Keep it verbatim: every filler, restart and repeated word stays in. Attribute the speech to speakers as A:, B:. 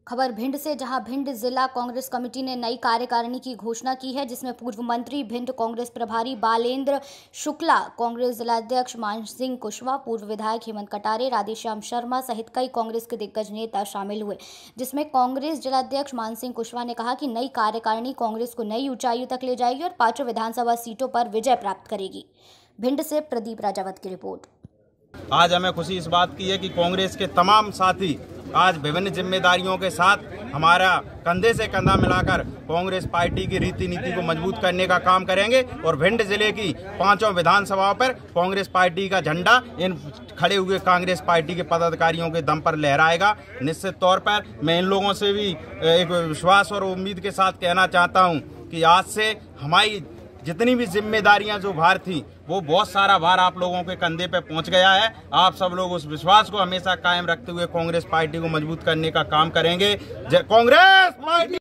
A: खबर भिंड से, जहां भिंड जिला कांग्रेस कमेटी ने नई कार्यकारिणी की घोषणा की है, जिसमें पूर्व मंत्री भिंड कांग्रेस प्रभारी बालेंद्र शुक्ला, कांग्रेस जिलाध्यक्ष मानसिंह कुशवाहा, पूर्व विधायक हेमंत कटारे, राधेश्याम शर्मा सहित कई कांग्रेस के दिग्गज नेता शामिल हुए। जिसमें कांग्रेस जिलाध्यक्ष मानसिंह कुशवाहा ने कहा कि नई कार्यकारिणी कांग्रेस को नई ऊंचाइयों तक ले जाएगी और पांचों विधानसभा सीटों पर विजय प्राप्त करेगी। भिंड से प्रदीप राजावत की रिपोर्ट।
B: आज हमें खुशी इस बात की है कि कांग्रेस के तमाम साथी आज विभिन्न जिम्मेदारियों के साथ हमारा कंधे से कंधा मिलाकर कांग्रेस पार्टी की रीति नीति को मजबूत करने का काम करेंगे और भिंड जिले की पांचों विधानसभाओं पर कांग्रेस पार्टी का झंडा इन खड़े हुए कांग्रेस पार्टी के पदाधिकारियों के दम पर लहराएगा। निश्चित तौर पर मैं इन लोगों से भी एक विश्वास और उम्मीद के साथ कहना चाहता हूं कि आज से हमारी जितनी भी जिम्मेदारियां जो भार थी वो बहुत सारा भार आप लोगों के कंधे पे पहुंच गया है। आप सब लोग उस विश्वास को हमेशा कायम रखते हुए कांग्रेस पार्टी को मजबूत करने का काम करेंगे। कांग्रेस पार्टी